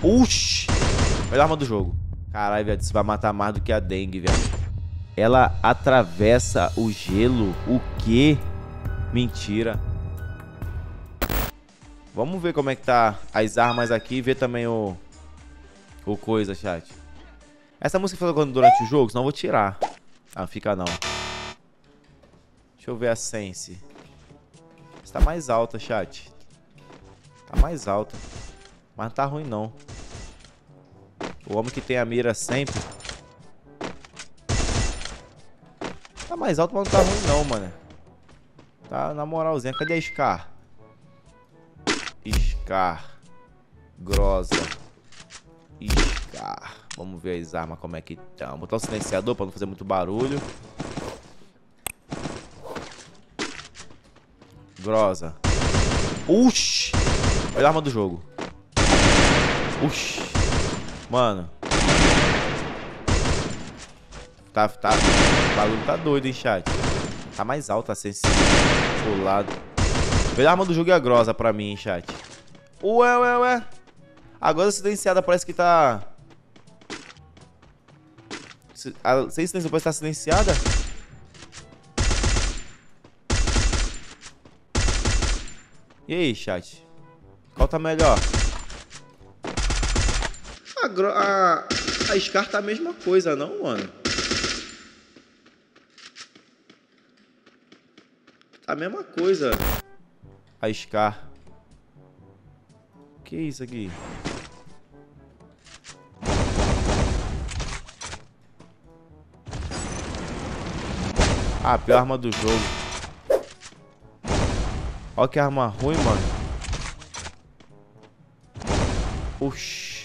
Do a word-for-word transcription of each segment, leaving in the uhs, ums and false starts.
Uxi! Melhor arma do jogo. Caralho, velho, isso vai matar mais do que a dengue, velho. Ela atravessa o gelo. O quê? Mentira. Vamos ver como é que tá as armas aqui e ver também o... O coisa, chat. Essa música foi tocando durante o jogo, senão eu vou tirar. Ah, fica não. Deixa eu ver a sense. Está mais alta, chat. Tá mais alta. Mas não tá ruim, não. O homem que tem a mira sempre. Tá mais alto, mas não tá ruim, não, mano. Tá na moralzinha. Cadê a Scar? Scar. Grosa. Scar. Vamos ver as armas como é que estão. Botar o silenciador pra não fazer muito barulho. Grosa. Uxi! Olha a arma do jogo. Uxi. Mano. Tá, tá. O bagulho tá doido, hein, chat. Tá mais alto a sensibilidade. Pro lado. Melhor arma do jogo é a Grosa pra mim, hein, chat. Ué, ué, ué. Agora a silenciada parece que tá... A silenciada parece que tá silenciada. E aí, chat? Qual tá melhor? A, gro... a... a Scar tá a mesma coisa, não, mano? Tá a mesma coisa. A Scar. Que isso aqui? Ah, a pior arma do jogo. Olha que arma ruim, mano. Oxi.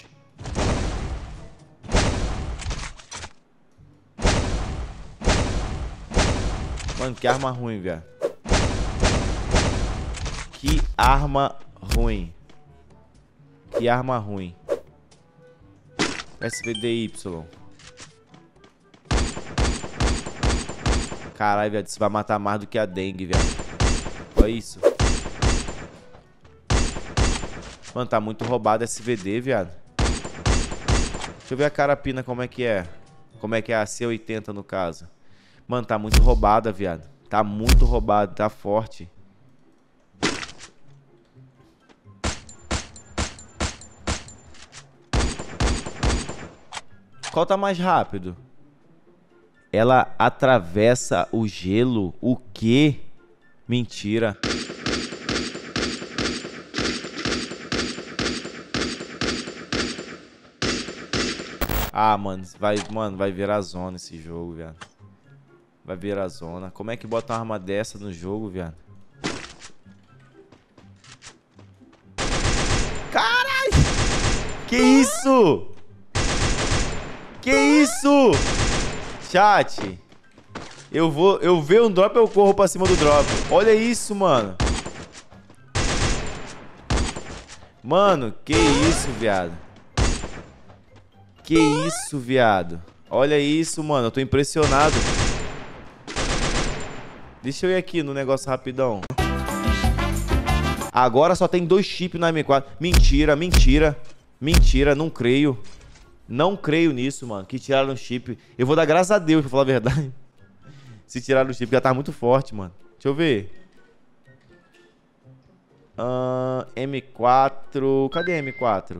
Mano, que arma ruim, velho. Que arma ruim. Que arma ruim. S V D Y. Caralho, velho, isso vai matar mais do que a dengue, velho. Olha isso. Mano, tá muito roubado S V D, viado. Deixa eu ver a carapina como é que é. Como é que é a C oitenta no caso. Mano, tá muito roubada, viado. Tá muito roubado, tá forte. Qual tá mais rápido? Ela atravessa o gelo. O quê? Mentira. Ah, mano, vai, mano, vai virar zona esse jogo, viado. Vai virar zona. Como é que bota uma arma dessa no jogo, viado? Caralho! Que isso? Que isso? Chat. Eu vou, eu ver um drop, eu corro pra cima do drop. Olha isso, mano. Mano, que isso, viado. Que isso, viado. Olha isso, mano. Eu tô impressionado. Deixa eu ir aqui no negócio rapidão. Agora só tem dois chips na M quatro. Mentira, mentira. Mentira, não creio. Não creio nisso, mano. Que tiraram o chip. Eu vou dar graças a Deus, pra falar a verdade. Se tiraram o chip, já tá muito forte, mano. Deixa eu ver. Uh, M quatro. Cadê M quatro?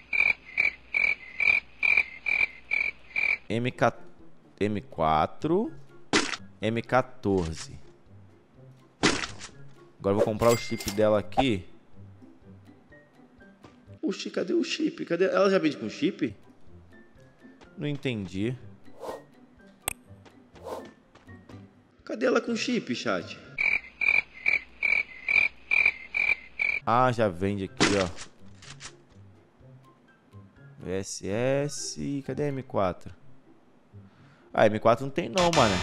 M quatro. M quatorze. Agora eu vou comprar o chip dela aqui. Oxi, cadê o chip? Cadê? Ela já vende com chip? Não entendi. Cadê ela com chip, chat? Ah, já vende aqui, ó. V S S. Cadê a M quatro? Ah, M quatro não tem não, mano.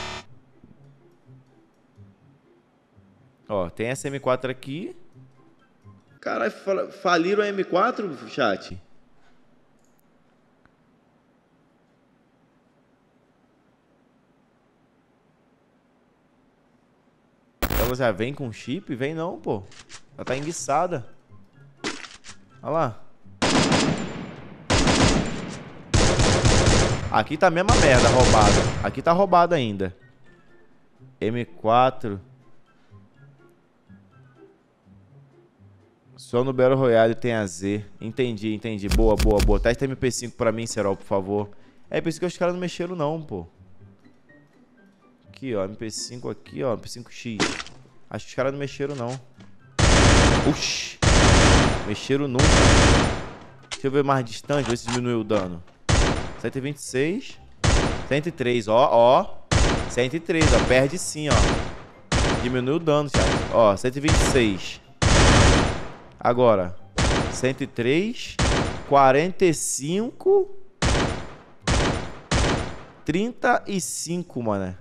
Ó, tem essa M quatro aqui. Caralho, faliram a M quatro, chat? Ela já vem com chip? Vem não, pô. Ela tá enguiçada. Olha lá. Aqui tá a mesma merda, roubada. Aqui tá roubada ainda. M quatro. Só no Battle Royale tem a Z. Entendi, entendi. Boa, boa, boa. Testa M P cinco pra mim, Serol, por favor. É, por isso que os caras não mexeram não, pô. Aqui, ó. M P cinco aqui, ó. M P cinco X. Acho que os caras não mexeram não. Uxi. Mexeram nunca. Deixa eu ver mais distante, ver se diminuiu o dano. cento e vinte e seis. cento e três, ó, ó. cento e três, ó. Perde sim, ó. Diminui o dano, chat. Ó, cento e vinte e seis. Agora. cento e três. quarenta e cinco. trinta e cinco, mano.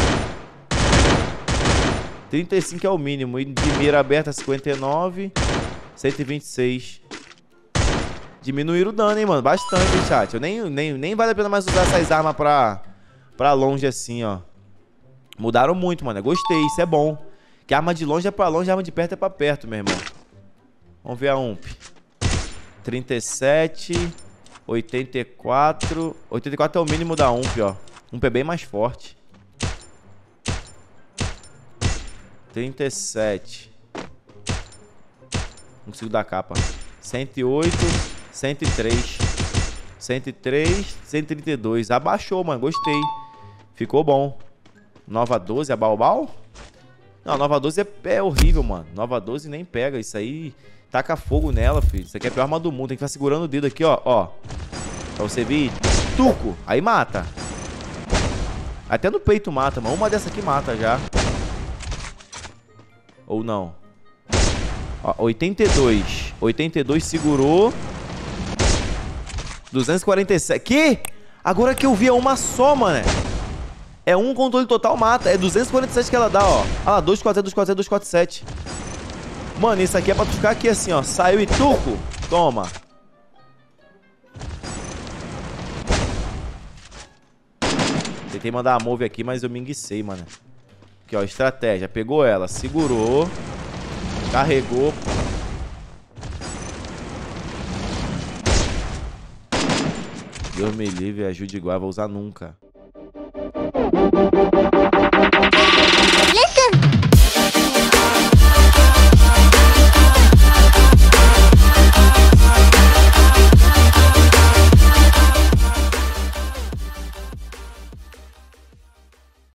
trinta e cinco é o mínimo. E de mira aberta, cinquenta e nove. cento e vinte e seis. Diminuíram o dano, hein, mano. Bastante, hein, chat. Eu nem, nem, nem vale a pena mais usar essas armas pra, pra longe assim, ó. Mudaram muito, mano. Eu gostei, isso é bom. Que arma de longe é pra longe, arma de perto é pra perto, meu irmão. Vamos ver a U M P. trinta e sete. oitenta e quatro. oitenta e quatro é o mínimo da U M P, ó. U M P é bem mais forte. trinta e sete. Não consigo dar capa. cento e oito. cento e três. cento e três. cento e trinta e dois. Abaixou, mano. Gostei. Ficou bom. Nova doze, a Baobal? Não, a Nova doze é, é horrível, mano. Nova doze nem pega. Isso aí taca fogo nela, filho. Isso aqui é a pior arma do mundo. Tem que ficar segurando o dedo aqui, ó. Ó. Pra você vir. Tuco. Aí mata. Até no peito mata, mano. Uma dessa aqui mata já. Ou não. Ó, oitenta e dois. oitenta e dois segurou. duzentos e quarenta e sete. Que? Agora que eu vi é uma só, mano. É um controle total, mata. É duzentos e quarenta e sete que ela dá, ó. Ah lá, dois quatro zero, dois quatro zero, dois quatro sete. Mano, isso aqui é pra tu ficar aqui assim, ó. Saiu e tuco. Toma. Tentei mandar a move aqui, mas eu me enguicei, mano. Aqui, ó. Estratégia. Pegou ela, segurou. Carregou. Deus me livre, ajude igual, vou usar nunca.